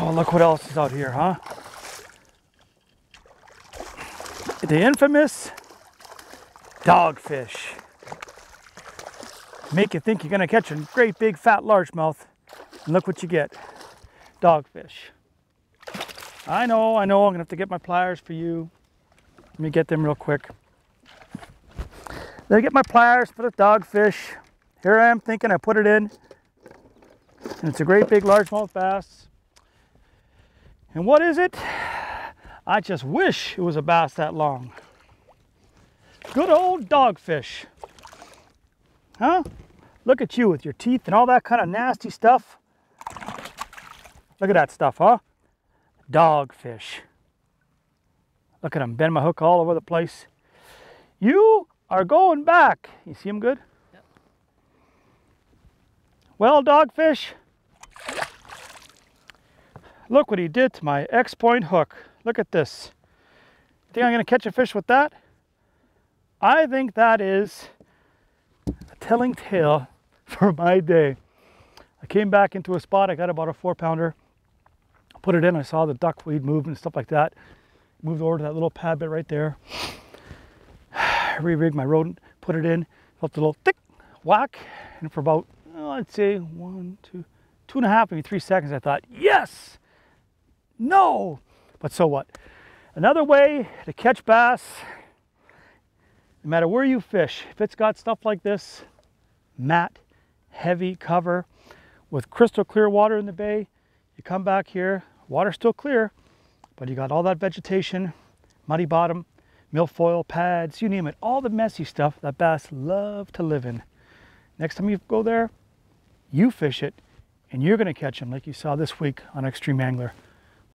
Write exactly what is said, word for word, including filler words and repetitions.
Oh, look what else is out here, huh? The infamous dogfish. Make you think you're gonna catch a great big fat largemouth, and look what you get. Dogfish. I know, I know, I'm gonna have to get my pliers for you. Let me get them real quick. Let me get my pliers for the dogfish. Here I am thinking I put it in, and it's a great big largemouth bass. And what is it? I just wish it was a bass that long. Good old dogfish. Huh? Look at you with your teeth and all that kind of nasty stuff. Look at that stuff, huh? Dogfish. Look at him, bend my hook all over the place. You are going back. You see him good? Yep. Well, dogfish, look what he did to my X-point hook. Look at this. Think I'm gonna catch a fish with that? I think that is a telling tale for my day. I came back into a spot, I got about a four pounder, put it in, I saw the duckweed move and stuff like that. Moved over to that little pad bit right there. Re-rigged my rodent, put it in, felt a little thick whack, and for about, oh, I'd say one, two, two and a half, maybe three seconds, I thought, yes, no, but so what? Another way to catch bass, no matter where you fish, if it's got stuff like this, matte, heavy cover, with crystal clear water in the bay, you come back here, water's still clear, but you got all that vegetation, muddy bottom, milfoil pads, you name it, all the messy stuff that bass love to live in. Next time you go there, you fish it, and you're gonna catch them like you saw this week on Extreme Angler.